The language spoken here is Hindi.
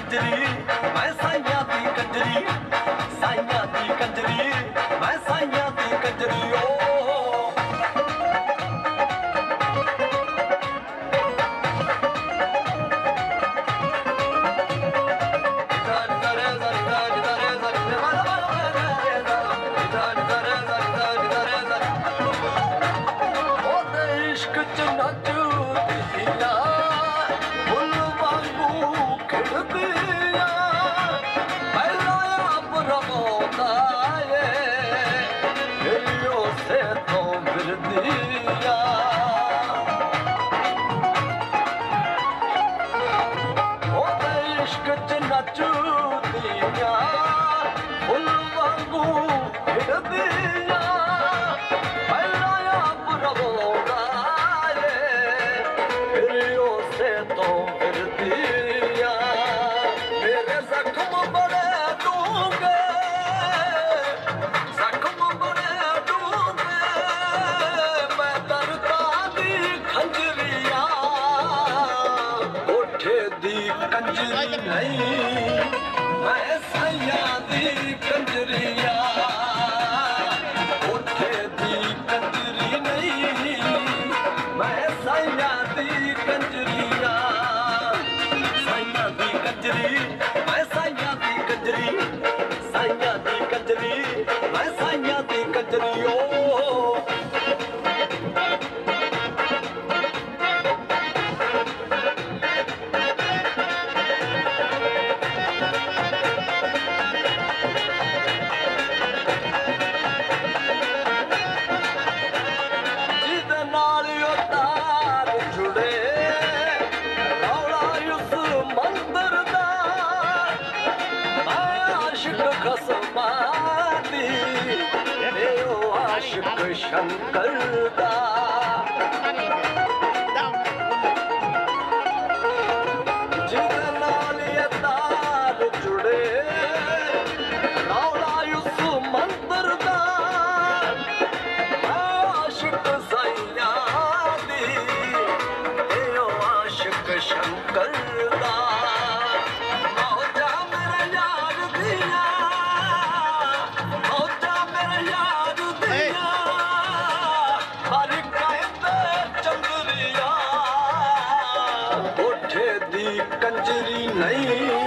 कंजरी मैं साइयां दी कंजरी साइयां दी कंजरी मैं साइयां दी कंजरी ओ मैं साइयां दी कंजरिया उठे दी कंजरी नहीं मैं साइयां दी कंजरिया साइयां दी कंजरी मैं साइयां दी कंजरी साइयां दी कंजरी मैं साइयां दी कंजरी ओ शंकर दा जिदे नाल ये तार जुड़े रौला उस मंदिर दा आशिक साइयां दी ए ओ आशिक शंकर दा कंजरी नहीं